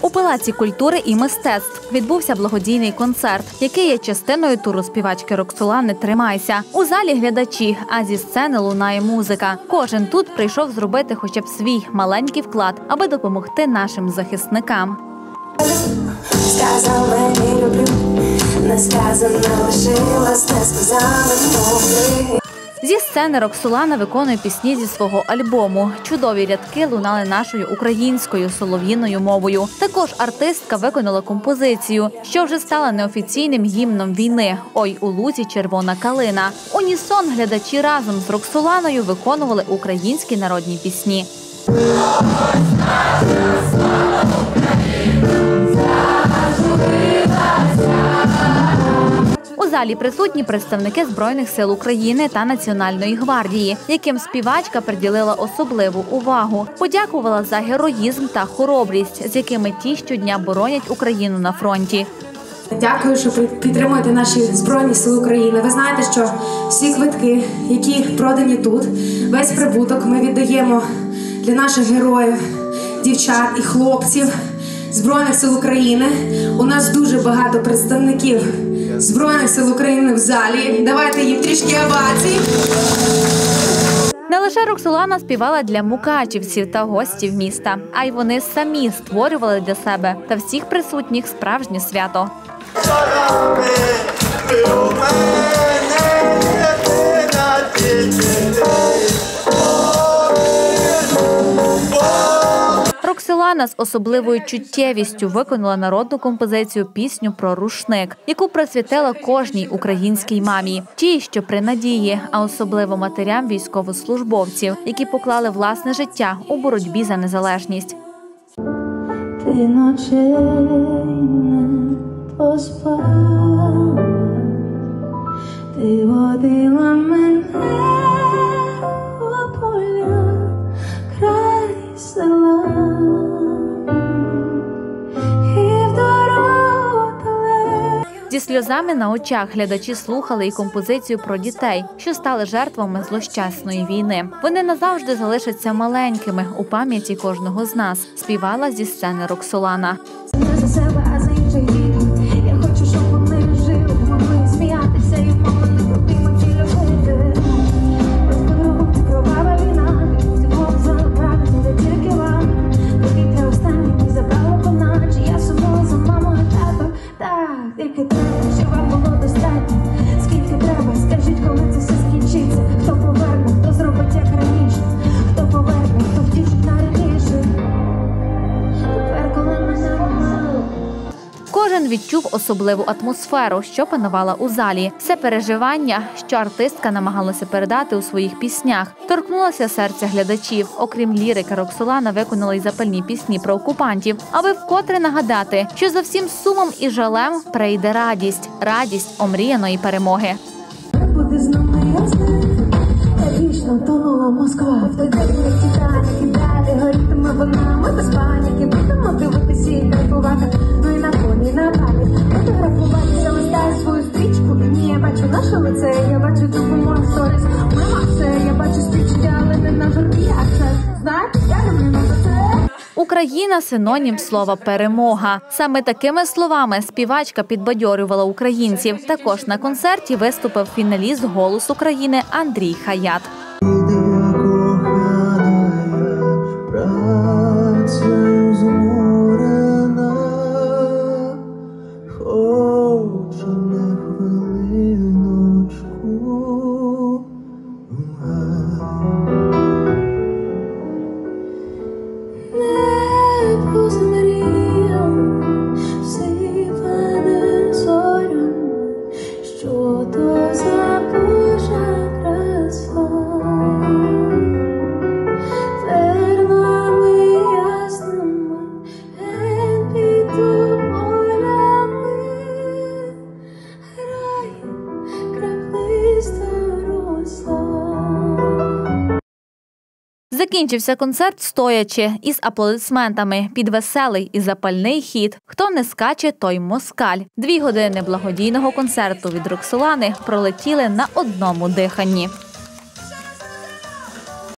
У Палаці культури і мистецтв відбувся благодійний концерт, який є частиною туру співачки Роксолани «Тримайся». У залі глядачі, а зі сцени лунає музика. Кожен тут прийшов зробити хоча б свій маленький вклад, аби допомогти нашим захисникам. Сказав мені люблю, не сказано лишилось, не сказали мови. Зі сцени Роксолана виконує пісні зі свого альбому. Чудові рядки лунали нашою українською солов'їною мовою. Також артистка виконала композицію, що вже стала неофіційним гімном війни «Ой, у лузі червона калина». Унісон глядачі разом з Роксоланою виконували українські народні пісні. У залі присутні представники Збройних сил України та Національної гвардії, яким співачка приділила особливу увагу. Подякувала за героїзм та хоробрість, з якими ті щодня боронять Україну на фронті. Дякую, що підтримуєте наші Збройні Сили України. Ви знаєте, що всі квитки, які продані тут, весь прибуток ми віддаємо для наших героїв, дівчат і хлопців Збройних Сил України. У нас дуже багато представників Збройних Сил України в залі. Давайте їм трішки овацій. Не лише Роксолана співала для мукачівців та гостів міста, а й вони самі створювали для себе та всіх присутніх справжнє свято. Роксолана з особливою чуттєвістю виконала народну композицію «Пісню про рушник», яку присвятила кожній українській мамі. Тій, що при надії, а особливо матерям військовослужбовців, які поклали власне життя у боротьбі за незалежність. Ти ночей не поспала, ти водила мене у поля край села. Зі сльозами на очах глядачі слухали і композицію про дітей, що стали жертвами злощасної війни. Вони назавжди залишаться маленькими у пам'яті кожного з нас, співала зі сцени Роксолана. Не за себе, а за інших дітей. Я хочу, щоб вони жили, могли сміятися і мама не хотіла ті любити. Просто кровава війна, всього забрати не тільки вам. Повітря останнє забрала вона, чи я сумую за мамою, тато. Так, тільки треба, щоб вам було достатньо. Скільки треба, скажіть, коли це все скінчиться. Хто поверне, хто зробить як раніше. Хто поверне, хто втішить найрідніше. Тепер, коли мене мало. Кожен відчув особливу атмосферу, що панувала у залі. Все переживання, що артистка намагалася передати у своїх піснях, торкнулося серця глядачів. Окрім лірики, Роксолана виконала й запальні пісні про окупантів, аби вкотре нагадати, що за всім сумом і жалем прийде радість. Радість омріяної перемоги. Буде з нами ясно, як вічно тонула Москва. В той день, як Титанік і далі горітиме вона. Ми без паніки будемо дивитися і кайфувати. Ну і на фоні, на пам'ять фотографуватися, листаю свою стрічку. Ні, я бачу наше лице, я бачу допомогу сторіс. Мама, це, я бачу співчуття, але не на журбі, а це, знаєте, я люблю на це. Україна – синонім слова «перемога». Саме такими словами співачка підбадьорювала українців. Також на концерті виступив фіналіст «Голос України» Андрій Хаят. Закінчився концерт стоячи, із аплодисментами, під веселий і запальний хіт «Хто не скаче, той москаль». 2 години благодійного концерту від Роксолани пролетіли на одному диханні.